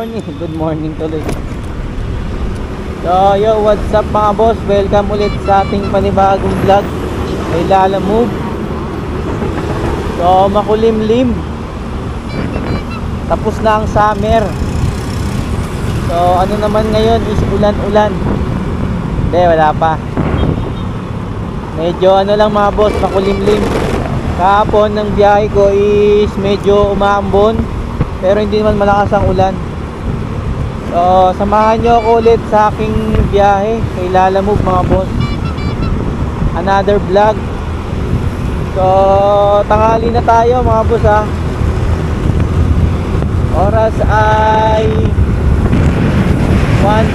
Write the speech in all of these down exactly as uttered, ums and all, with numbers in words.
morning. Good morning tuloy. So yo, what's up mga boss? Welcome ulit sa ating panibagong vlog kay Lala Move. So makulimlim, tapos na ang summer. So ano naman ngayon is ulan-ulan. Hindi, wala pa. Medyo ano lang mga boss, makulimlim. Kahapon ng biyahe ko is medyo umaambon, pero hindi naman malakas ang ulan. So samahan nyo ako ulit sa aking biyahe kay Lala Move mga boss. Another vlog. So tanghali na tayo mga boss ha. Oras ay one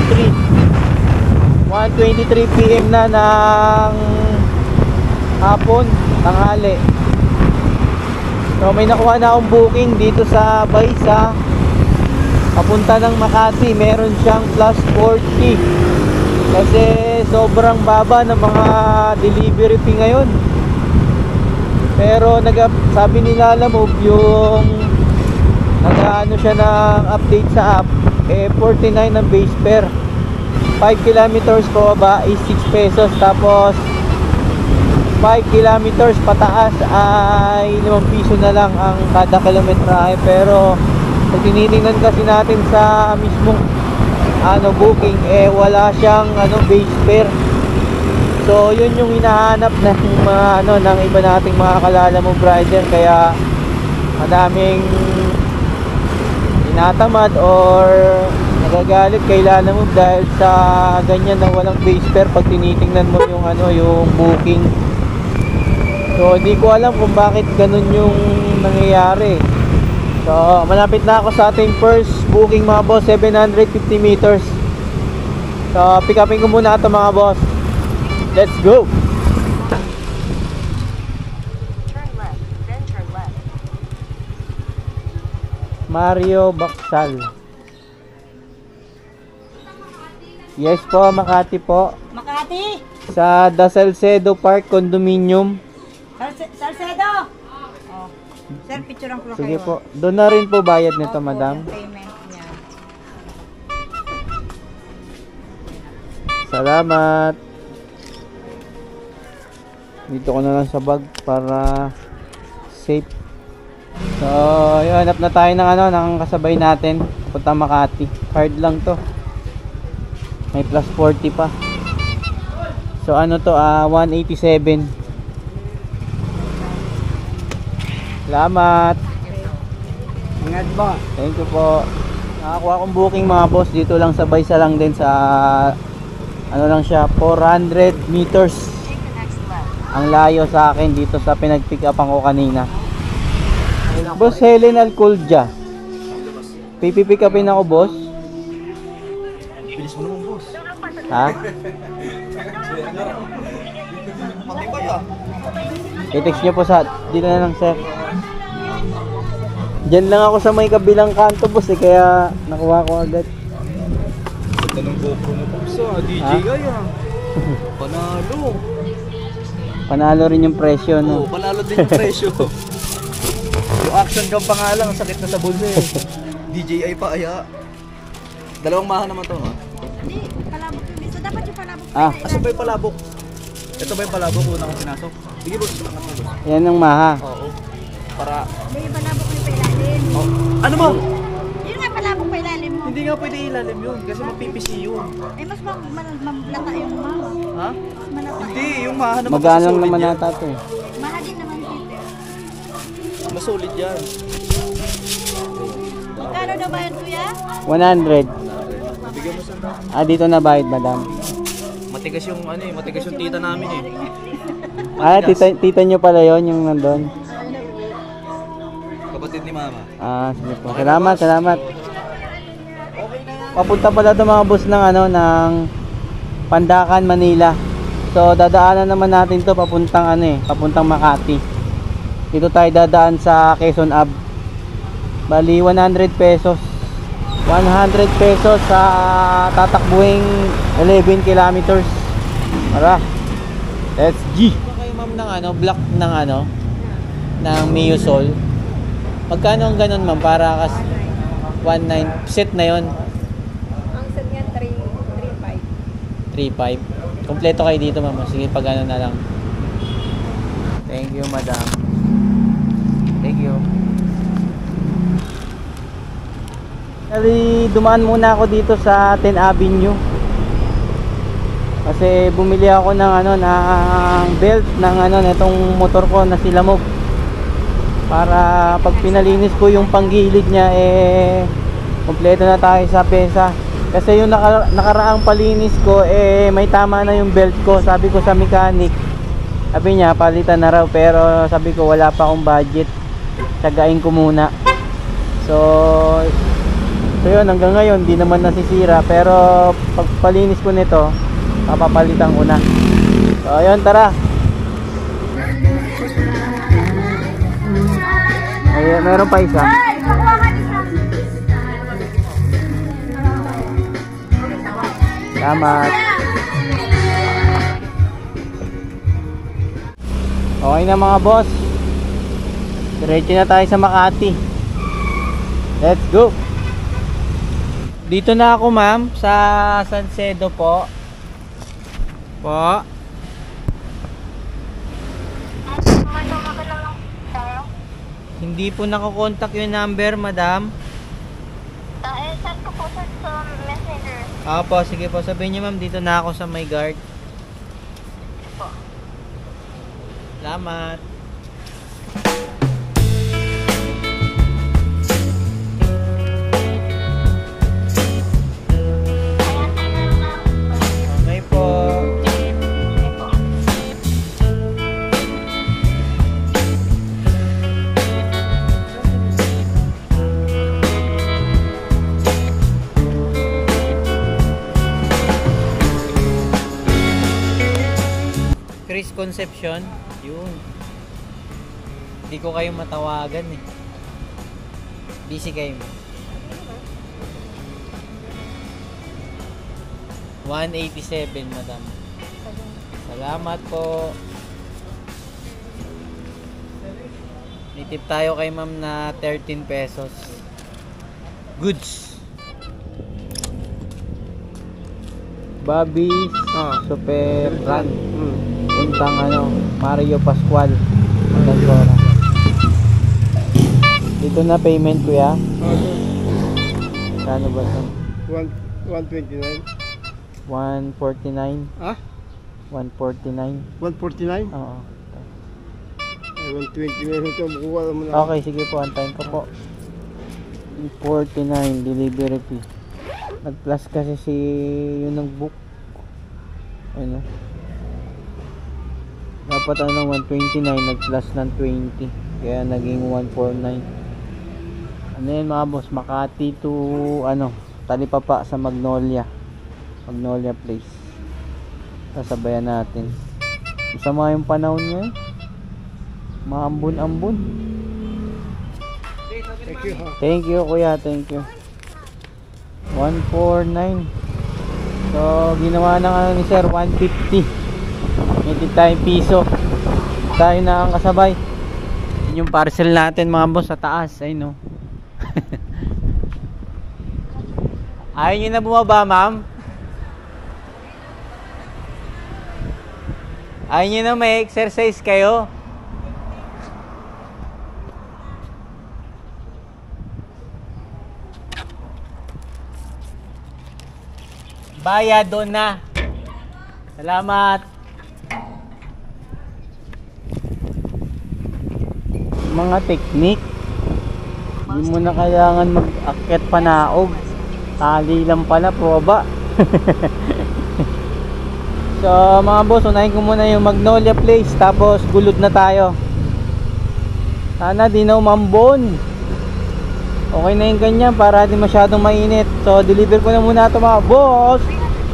twenty-three p m na ng hapon, tanghali. So may nakuha na akong booking dito sa Baysa papunta ng Makati. Meron siyang plus forty kasi sobrang baba ng mga delivery fee ngayon. Pero nag sabi ni Lala Move yung nag-ano siya ng update sa app, eh forty-nine ang base fare. Five kilometers pababa is six pesos, tapos five kilometers pataas ay limang piso na lang ang kada kilometrahe. Pero pag tinitingnan kasi natin sa mismong ano booking, eh wala siyang ano base fare. So yun yung hinahanap ng mga ano ng iba nating mga Kalala Move rider, kaya madaming tinatamad or nagagalit kay Lala Move dahil sa ganyan na walang base fare pag tinitingnan mo yung ano yung booking. So hindi ko alam kung bakit ganun yung nangyayari. So malapit na ako sa ating first booking mga boss, seven hundred fifty meters. So pick upin ko muna ito mga boss. Let's go. Turn left, then turn left. Mario Baksal. Yes po, Makati po. Makati! Sa The Salcedo Park Condominium. Salce- Salcedo! Oh. Sir, picture ang pro Sige kayo. po. Doon na rin po bayad nito, Opo, madam. yung payment niya. Salamat. Dito ko na lang sa bag para safe. So, yun, hanap na tayo ng ano, ng kasabay natin. Punta Makati. Card lang to. May plus forty pa. So, ano to, ah, one eighty-seven. Salamat. Ingat ba? Thank you po. Nakakuha akong booking mga boss. Dito lang sa Baysa lang din sa ano lang siya, four hundred meters. Take the next left. Ang layo sa akin dito sa pinag-pick up ko kanina. Boss Helen Alcoldia. Pipipick upin ako boss. Bilis mo naman, boss. Ha? Matibay ah. I-text nyo po sa dito na lang sir. Diyan lang ako sa may kabilang kanto boss eh, kaya nakuha ko agad. Ganda ng GoPro mo, boss ah. D J I ah. Panalo. Panalo rin yung presyo Oo, no. panalo din yung presyo. Yung action cam pa nga lang, sakit na sa bulsa eh. D J I pa kaya. Dalawang maha naman to, ha? Hindi, palabok yung dito. Dapat yung palabok. Ah. Asa ba yung palabok? Ito ba yung palabok? Una kong sinasok. Sige, boss. Angat mo, boss. Yan ang maha. Oo. Para... Hindi yung palabok yung pailalim. Oh. Ano mo? Yun nga palabok pailalim mo. Hindi nga pwede ilalim yun kasi magpipisi yun. Eh, mas ma- ma- malata yung mama. Ha? Mas malata Hindi, yung... yung maha naman Magano kasi lang solid naman yan. nata to eh. Maha din naman dito. Mas solid yan. Magkano na bayad kuya? one hundred. Bigyan mo sa... Ah, dito na bayad madam. Matigas yung ano eh, matigas yung tita namin eh. Ah, tita, tita nyo pala yon yung nandun. Kapatid ni mama. Ah, sige po. Salamat, salamat. Papunta pala ito mga boss ng ano, ng Pandacan, Manila. So, dadaanan naman natin to papuntang ano eh, papuntang Makati. Dito tayo dadaan sa Quezon Ave. Bali, one hundred pesos. one hundred pesos sa tatakbuhing eleven kilometers. Tara. Let's G. Kayo ma'am ng ano, block ng ano, ng Mio Sol. Magkano ang ganun ma'am para kas one nine. Set na yon. Ang set niya, three five. three five. Kompleto kayo dito, ma'am. Sige, pag ano na lang. Thank you, madam. Thank you. Actually, dumaan muna ako dito sa tenth Avenue. Kasi bumili ako ng ano ng belt ng ano nitong motor ko na silamog. Para pag pinalinis ko yung panggilid niya eh kompleto na tayo sa pesa. Kasi yung naka, nakaraang palinis ko eh may tama na yung belt ko. Sabi ko sa mechanic, sabi niya palitan na raw, pero sabi ko wala pa akong budget. Tsagain ko muna. So so yun, hanggang ngayon di naman nasisira, pero pag palinis ko nito papapalitan ko na. So ayun, tara. Ay, meron pa isa. Salamat. Okay na mga boss. Diretso na tayo sa Makati. Let's go. Dito na ako, ma'am, sa Salcedo po. Po. Hindi po nakakontak yung number, madam. Eh, send ko po sa messenger. Opo, sige po. Sabihin niyo, ma'am, dito na ako sa my guard. Po. Salamat. Okay po. Chris Concepcion, yun. Hindi ko kayo matawagan eh. Busy kayo. one eighty-seven, madam. Salamat po. Nitip tayo kay ma'am na thirteen pesos. Goods. Bobby's Ah. Super Run. Hmm. Puntang ano, Mario Pascual. Danzora. Dito na payment, kuya. Kano ba ito? one twenty-nine. one forty-nine. Ah? one forty-nine. one forty-nine? Oo. Ay, one twenty-nine ito. Makuha mo na. Okay, sige po. Antayin ko po. forty-nine delivery fee. Nag-plus kasi si yung nag-book. Ano? Dapat ano one twenty-nine, nag-plus ng twenty. Kaya naging one forty-nine. Ano yun mga boss? Makati to ano, Talipapa sa Magnolia. Magnolia Place. Sasabayan natin. Masama yung panahon ngayon. Maambun-ambun. Thank you, ha. Thank you, kuya. Thank you. one forty-nine. So, ginawa na nga ni sir, one fifty. May tayong piso. Tayo na ang kasabay. Yun yung parcel natin mga boss sa taas. Ay no. Ayaw nyo na bumaba, ma'am? Ayaw nyo na may exercise kayo? Bayad doon na. Salamat. Mga technique. Hindi mo na kailangan mag-akyat panaog. Tali lang pala, proba. So mga boss, unahin ko muna yung Magnolia Place. Tapos gulod na tayo. Sana di na umambon. Okay na yung ganyan para di masyadong mainit. So deliver ko na muna ito mga boss.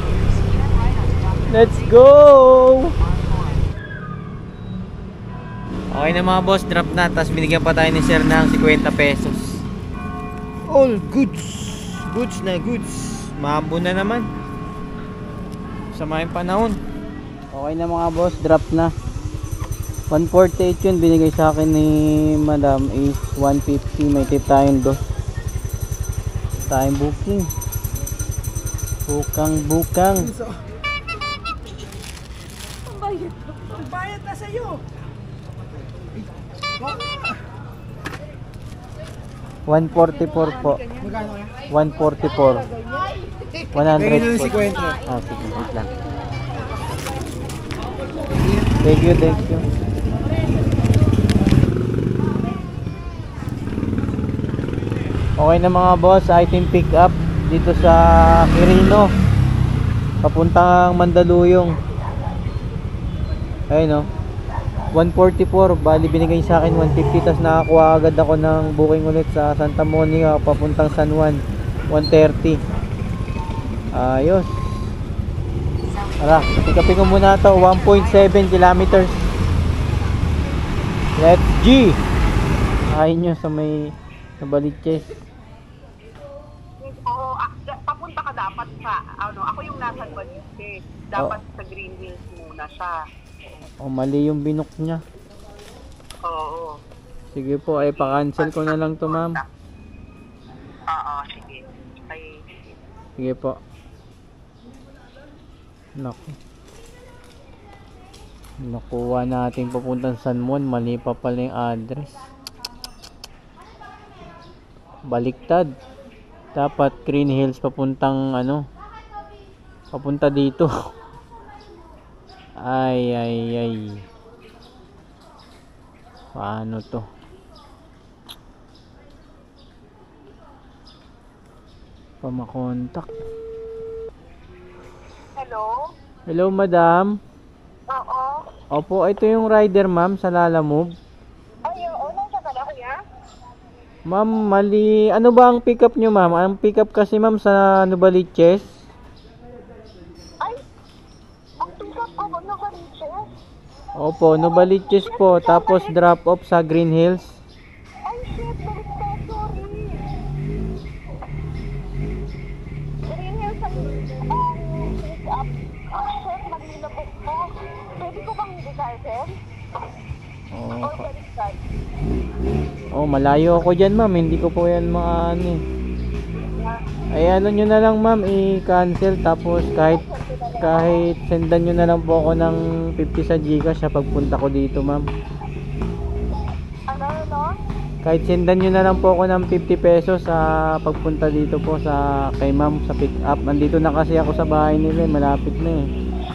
Let's go. Okay na mga boss, drop na. Tapos binigyan pa tayo ni sir ng fifty pesos. All goods. Goods na goods. Maambon na naman. Sama yung panahon. Okay na mga boss, drop na. one forty-eight yun binigay sa akin ni madam is one fifty. May tip tayong dos. tayong booking. Bukang bukang. Ang bayad na sa'yo. one forty-four po. one forty-four. one hundred po. Ah, sige, wait lang. Thank you, thank you. Okay na mga boss, item pick up dito sa Quirino papuntang Mandaluyong. Ayun, no, one forty-four, bali binigay sa akin one fifty, tas nakakuha agad ako ng booking ulit sa Santa Monica papuntang San Juan, one thirty. Ayos. Tara, pick upin ko muna to, one point seven kilometers. Let's G. Ayun nyo sa may Nabaliches. Oo, ah, da- papunta ka dapat sa, ano, ako yung nasa Baliches. Dapat sa Green Hills muna siya. Oh, mali yung binook niya. Oo. Sige po, ay pa-cancel ko na lang to, ma'am. Oo, sige. Ay, sige. Sige po. Naku. Nakuha natin papuntang San Juan, mali pa pala yung address. Baliktad. Dapat Green Hills papuntang ano, papunta dito. Ay ay ay, paano to? Pamakontak. Hello? Hello madam. Oo. Opo, ito yung rider ma'am sa Lalamove. Ay, oo. Nasa ka na, kuya? Ma'am, mali. Ano ba ang pick up nyo ma'am? Ang pick up kasi ma'am sa Nubaliches. Ay, ang pick-up ko ba nasa Riches? Opo, Nubaliches po. Tapos drop off sa Green Hills. Ay, shit. Balik ka. Sorry. Green Hills ang um, pick-up. Ah, shit. Maglilabog mo. Pwede ko bang i-cancel? Oh, Or baliktad? oh, malayo ako dyan ma'am. Hindi ko po yan maano eh. Ay ano nyo na lang ma'am, i-cancel. Tapos kahit kahit sendan nyo na lang po ako ng fifty sa Gcash sa pagpunta ko dito ma'am. Ano, no? Kahit sendan nyo na lang po ako ng fifty pesos sa pagpunta dito po sa kay ma'am sa pick up. Nandito na kasi ako sa bahay nila eh. Malapit na eh.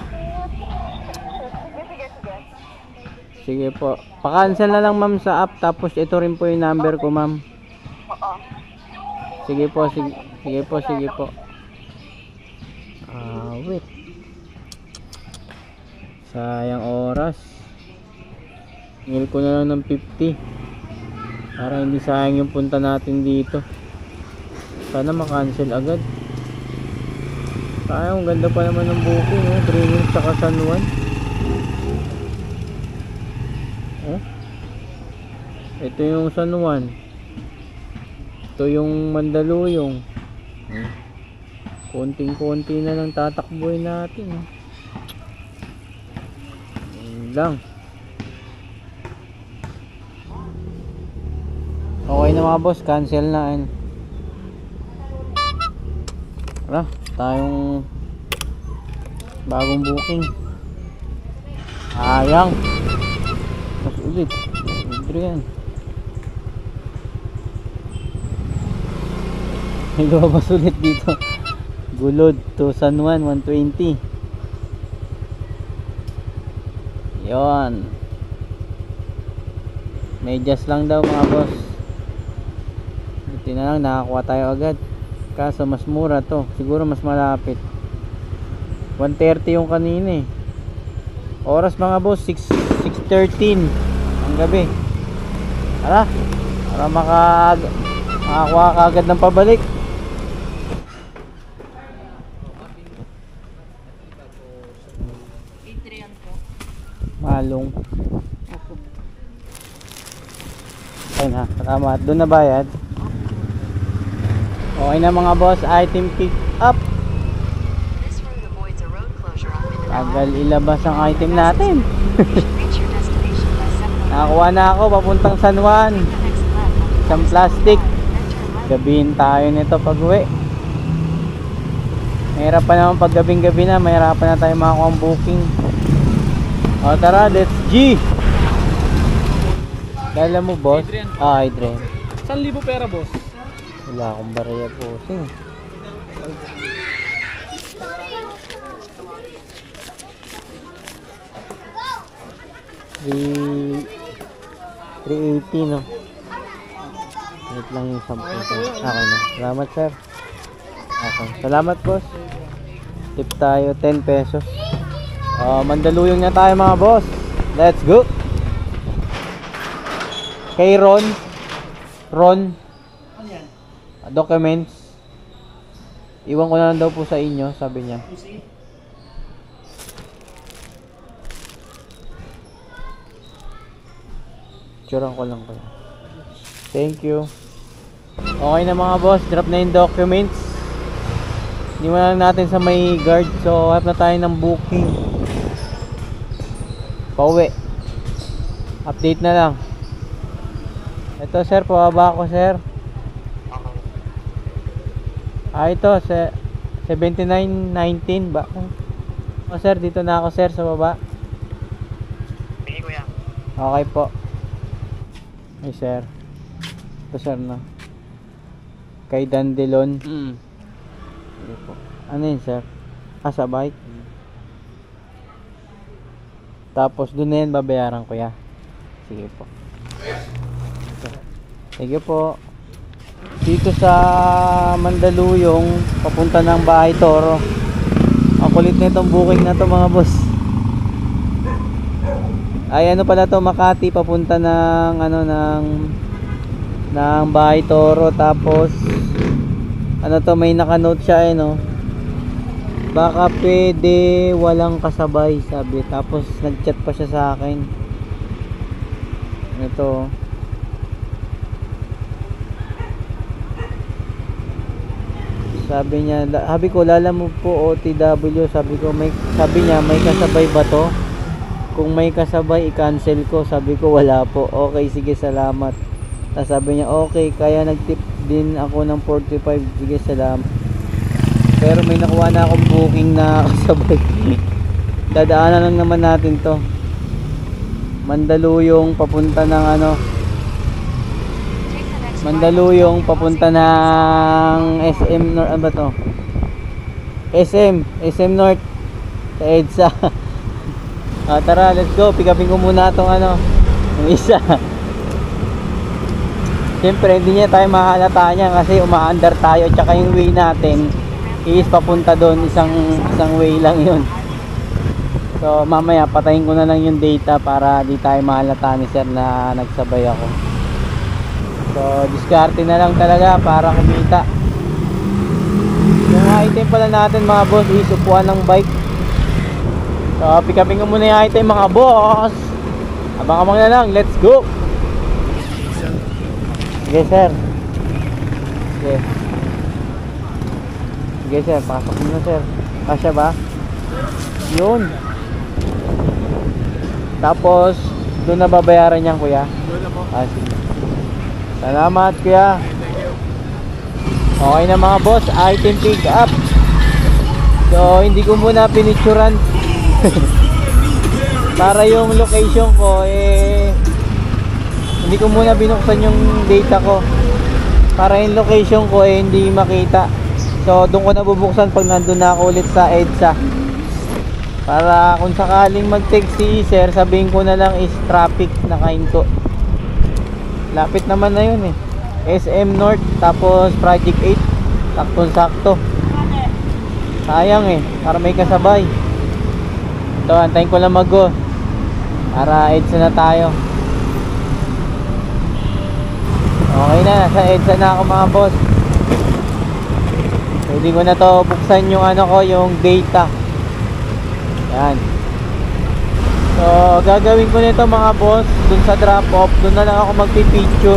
Sige, sige, sige. Sige po. Pa-cancel na lang ma'am sa app. Tapos ito rin po yung number ko ma'am. Oo. Sige po, sige, sige po, sige po. Ah, wait. Sayang oras. Ngil ko na lang ng fifty. Para hindi sayang yung punta natin dito. Sana makancel agad. Sayang, ganda pa naman ng booking, oh. three minutes saka San Juan. Oh. Ito yung San Juan. Ito yung Mandaluyong. Hmm. Konting-konti na lang tatakbuhin natin. Oh. Yun lang. Okay na mga boss, cancel na. Wala, tayong bagong booking. Ayang. Mas ulit. Libre yan. May lumabas ulit dito. Gulod to San Juan, one twenty. Yon. Medyas lang daw mga boss. Buti na lang nakakuha tayo agad. Kaso mas mura to. Siguro mas malapit. one thirty yung kanina eh. Oras mga boss, six thirteen ang gabi. Tara, para maka makakuha ka agad ng pabalik. Malong. Ayun na, salamat. Doon na bayad. Okay na mga boss, item pick up. Tagal ilabas ang item natin. Nakakuha na ako papuntang San Juan. Isang plastic. Gagabihin tayo nito pag uwi. Mahirap pa naman pag gabing gabi na, mahirapan na tayo makakuha ang booking. O tara, let's G! Dala mo boss? Adrian. Ah, Adrian. one thousand pera, boss. Wala akong barya posing. three eighty no. Wait lang yung sampu ko. Okay na. Salamat sir. Okay. Salamat boss. Tip tayo ten pesos. Uh, Mandaluyong na tayo mga boss. Let's go. Kay Ron. Ron. Documents. Iwan ko na lang daw po sa inyo, sabi niya. Picturean ko lang kayo. Thank you. Okay na mga boss, drop na yung documents. Iniwan lang natin sa may guard. So, hanap na tayo ng booking. Pauwi. Update na lang. Ito sir, pababa ako sir. Ah, ito, seventy-nine nineteen ba? O sir, dito na ako sir sa baba. Sige kuya. Okay po. Ay sir. Ito sir na. Kay Dandelon. Mm. Sige po. Ano yun sir? Ah, sa bike. Tapos doon na yan babayaran ko ya. Sige po. Sige po. Dito sa Mandaluyong papunta ng Bahay Toro. Ang kulit na itong booking na to mga boss. Ay ano pala to, Makati papunta ng ano ng ng Bahay Toro. Tapos ano to, may naka-note siya eh no. Baka pwede walang kasabay sabi. Tapos nag-chat pa siya sa akin. Ito. Sabi niya, sabi ko lala mo po O T W, sabi ko may, sabi niya may kasabay ba to? Kung may kasabay i-cancel ko, sabi ko wala po. Okay, sige salamat. Tapos sabi niya okay, kaya nag-tip din ako ng forty-five, sige salamat. Pero may nakuha na akong booking na kasabay. Dadaanan lang naman natin to. Mandaluyong papunta ng ano, Mandaluyong papunta ng S M North. Ano ba to? S M S M North sa EDSA. Ah, tara, let's go. Pick upin ko muna itong ano, yung isa. Siyempre hindi niya tayo mahalata niya kasi umaandar tayo. Tsaka yung way natin is papunta doon. Isang, isang way lang yun. So mamaya patayin ko na lang yung data para di tayo mahalata ni sir na nagsabay ako. So diskarte na lang talaga para kumita. Yung item pala natin mga boss is upuan ng bike. So pick upin ko muna yung item mga boss. Abang-abang na lang, let's go. Sige sir. Sige. Sige sir, pasok muna sir. Kasya ba? Yun. Tapos doon na babayaran niyan kuya. Ah, sige. Salamat kuya. Okay na mga boss, item pick up. So hindi ko muna pinicturan para yung location ko eh, hindi ko muna binuksan yung data ko para yung location ko eh hindi makita. So doon ko na bubuksan pag nandun na ako ulit sa EDSA, para kung sakaling mag-text si sir sabihin ko na lang is traffic na kahinto. Lapit naman na yun eh, S M North tapos Project eight, saktong sakto. Sayang eh, para may kasabay. Ito, antayin ko lang mag-go para EDSA na tayo. Okay na, nasa EDSA na ako mga boss. Pwede ko na to buksan yung ano ko, yung data. Yan. So gagawin ko nito mga boss, dun sa drop off, dun na lang ako magpipicture.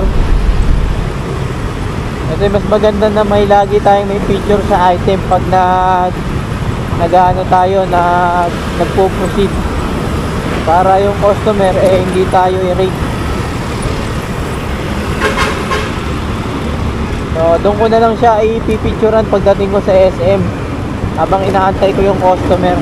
Ito yung mas maganda na may lagi tayong may picture sa item pag nag nag-ano tayo, na nagpo-proceed, para yung customer eh hindi tayo i-rate. So doon ko na lang siya ipipicturan pagdating ko sa S M habang inaantay ko yung customer.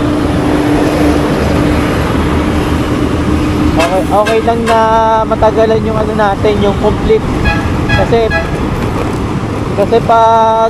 Okay, okay lang na matagalan yung ano natin, yung complete. Kasi kasi pag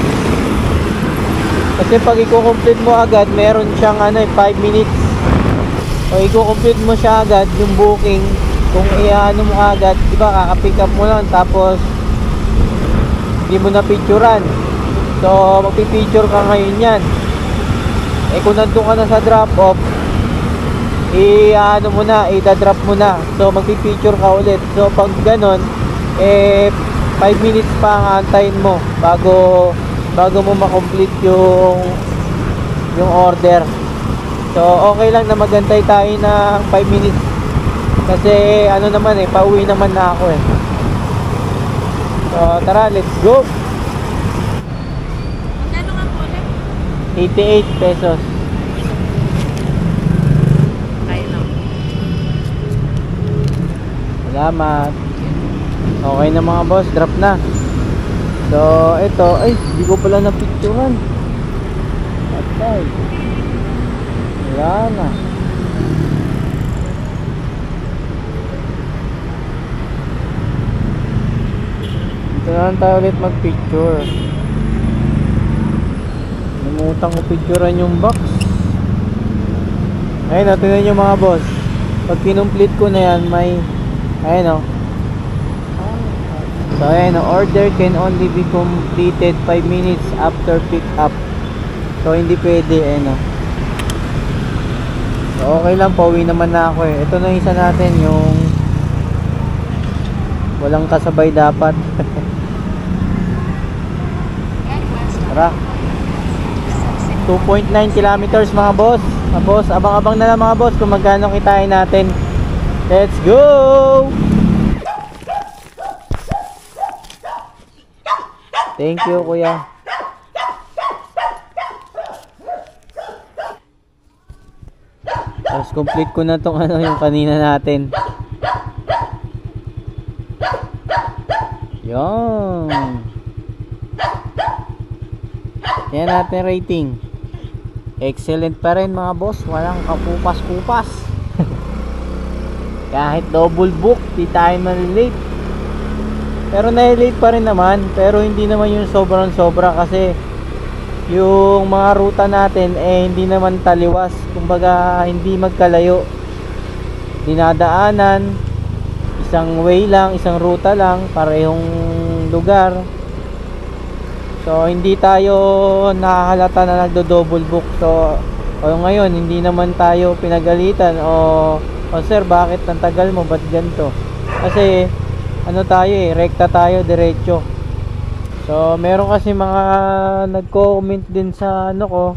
kasi pag i-complete mo agad, meron siyang ano eh, five minutes. O i-complete mo siya agad yung booking. Kung i-ano mo agad, di ba, kaka-pick up mo lang tapos hindi mo na picturean. So magpi-picture ka ngayon yan. Eh kung nandun ka na sa drop off, i-ano mo na, i-drop mo na. So magpi-picture ka ulit. So pag ganon, eh five minutes pa ang antayin mo bago bago mo ma-complete yung yung order. So okay lang na magantay tayo ng five minutes kasi ano naman eh, pauwi naman na ako eh. So tara, let's go. Magkano nga po ulit? eighty-eight pesos. Kaya lang. Salamat. Okay na mga boss, drop na. So ito, ay hindi ko pala na-picturean. Patay. Wala na. Dito na lang tayo ulit mag-picture. Namutang ko picturean yung box. Ayun o, tingnan nyo mga boss. Pag kinumplete ko na yan, may ayun o. So ayun o, order can only be completed five minutes after pick up. So hindi pwede, ayun o. So okay lang, pauwi naman na ako eh. Ito na isa natin, yung walang kasabay dapat. Tara, two point nine kilometers mga boss. Mga boss, abang-abang na lang mga boss kung magkano kitain natin. Let's go! Thank you kuya. Tapos complete ko na tong ano, yung kanina natin. Yon. Yan natin rating. Excellent pa rin mga boss. Walang kapupas-kupas. Kahit double book, di tayo malilate. Pero na-late pa rin naman. Pero hindi naman yung sobrang sobra kasi yung mga ruta natin eh hindi naman taliwas. Kumbaga hindi magkalayo. Dinadaanan, isang way lang, isang ruta lang, parehong lugar. So hindi tayo nakahalata na nagdo-double book. So o ngayon hindi naman tayo pinagalitan o o sir, bakit ang tagal mo, ba't ganito? Kasi ano tayo eh, rekta tayo, diretso. So meron kasi mga nag-comment din sa ano ko.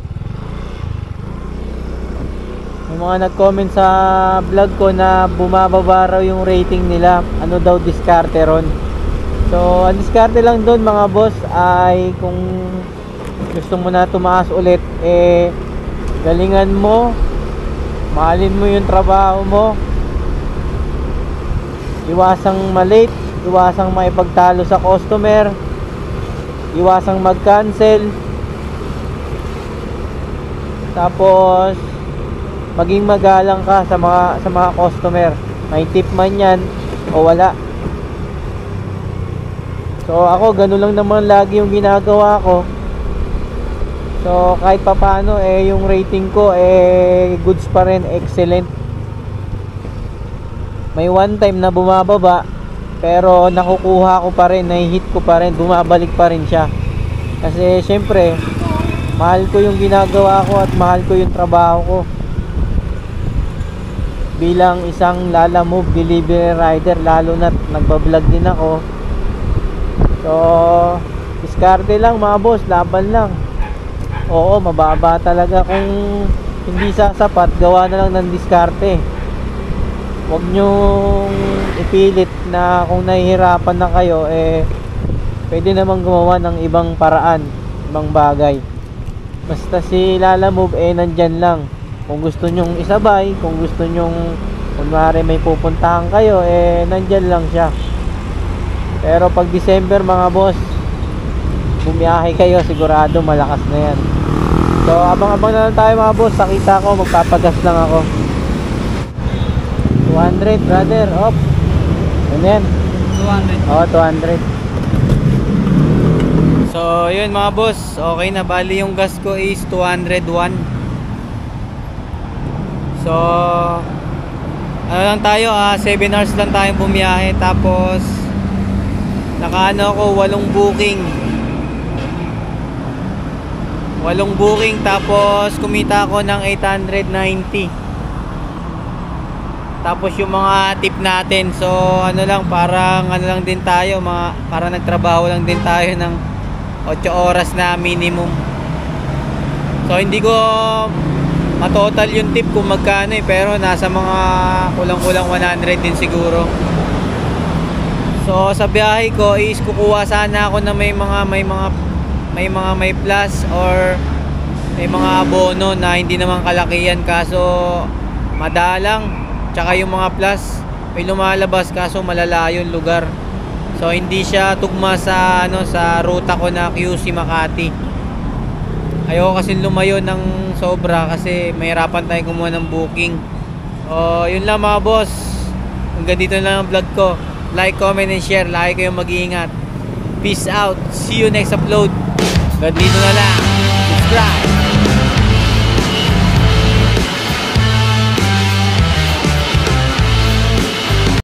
May mga nag-comment sa vlog ko na bumababa raw yung rating nila. Ano daw diskarte ron. So ang diskarte lang doon mga boss ay kung gusto mo na tumaas ulit, eh galingan mo, mahalin mo yung trabaho mo, iwasang malate, iwasang maipagtalo sa customer, iwasang mag-cancel, tapos maging magalang ka sa mga sa mga customer. May tip man yan o wala. So ako ganun lang naman lagi yung ginagawa ko. So kahit papaano eh yung rating ko eh goods pa rin, excellent. May one time na bumababa pero nakukuha ko pa rin, nai-hit ko pa rin, bumabalik pa rin siya. Kasi syempre mahal ko yung ginagawa ko at mahal ko yung trabaho ko. Bilang isang Lalamove delivery rider, lalo na nagbablog din ako. So diskarte lang mga boss, laban lang. Oo, mababa talaga kung hindi sasapat, gawa na lang ng diskarte. Huwag nyong ipilit na kung nahihirapan na kayo, eh pwede namang gumawa ng ibang paraan, ibang bagay. Basta si Lalamove eh nandyan lang. Kung gusto nyong isabay, kung gusto nyong kunwari may pupuntahan kayo, eh nandyan lang siya. Pero pag December mga boss, bumiyahe kayo, sigurado malakas na yan. So abang-abang na lang tayo mga boss. Nakita ko, magpapagas lang ako. two hundred brother, op. Ano yan? two hundred. Oo, two hundred. So yun mga boss, okay na. Bali yung gas ko is two hundred one. So ano lang tayo, ah, seven hours lang tayong bumiyahe. Tapos nakaano ako, walong booking. Walong booking, tapos kumita ako ng eight hundred ninety. Tapos yung mga tip natin, so ano lang, parang ano lang din tayo, mga, parang nagtrabaho lang din tayo ng eight oras na minimum. So hindi ko matotal yung tip kung magkano eh, pero nasa mga kulang-kulang one hundred din siguro. So sa biyahe ko is kukuha sana ako na may mga may mga may mga may plus or may mga abono na hindi naman kalakihan, kaso madalang. Tsaka yung mga plus may lumalabas kaso malalayo yung lugar. So hindi siya tugma sa ano sa ruta ko na Q C Makati. Ayoko kasi lumayo ng sobra kasi mahirapan tayo kumuha ng booking. O yun lang mga boss. Hanggang dito na lang ang vlog ko. Like, comment, and share. Lagi kayong mag-iingat. Peace out. See you next upload. Hanggang dito na lang. Subscribe.